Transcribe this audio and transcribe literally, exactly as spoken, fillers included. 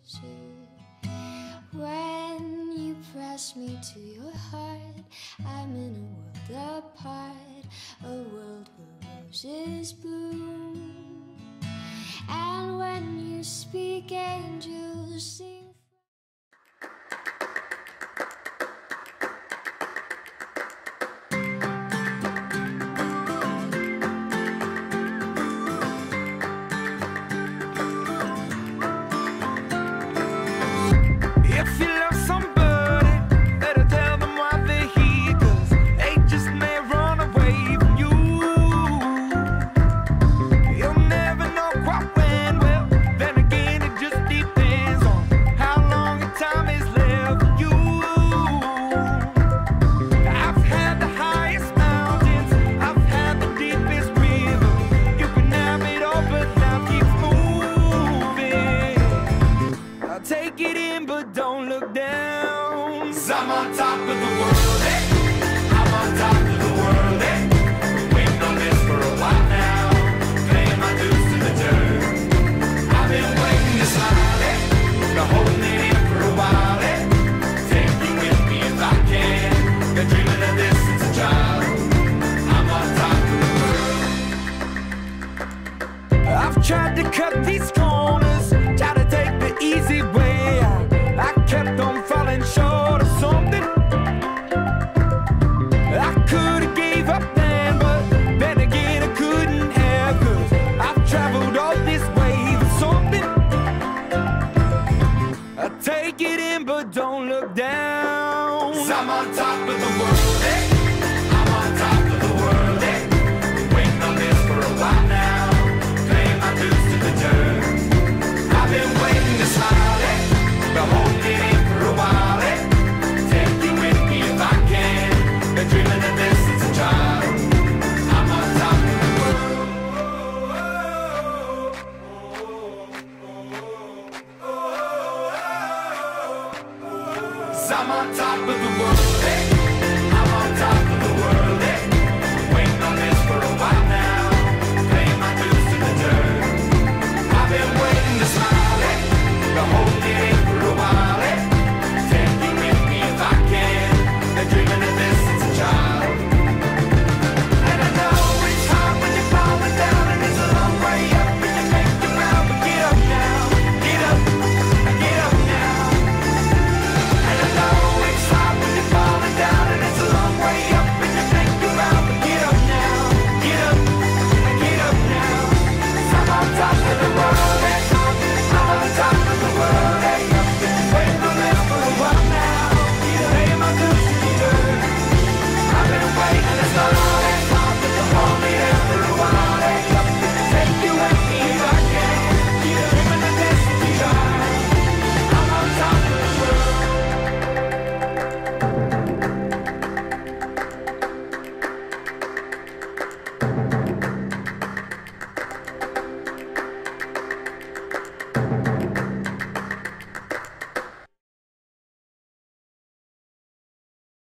roses. When you press me to your heart, I'm in a world apart, a world where roses bloom. And when you speak, angels sing. If you love somebody, better tell them why they're here, 'cause they just may run away from you. You'll never know quite when, well, then again it just depends on how long the time is left for you. I've had the highest mountains, I've had the deepest river. You can have it all, but now keep moving. I'll take it in, but don't look down. 'Cause I'm on top of the world, eh? I'm on top of the world, eh? Been waiting on this for a while now, paying my dues to the dirt. I've been waiting to smile, eh? Been holding it in for a while, eh? Take you with me if I can. Been dreaming of this since a child. I'm on top of the world. I've tried to cut these corners, tried to take the easy way. I kept on falling short of something. I could've gave up then, but then again I couldn't have, 'cause I've traveled all this way for something. I take it in, but don't look down. 'Cause I'm on top of the world, eh? I'm on top of the world, eh? Been waiting on this for a while now, paying my dues to the dirt. I've been waiting to smile, eh? Been holding it in for a while, eh? Take you with me if I can. Been dreaming of this since a child. I'm on top of the world. 'Cause I'm on top of the world, eh? I'm on top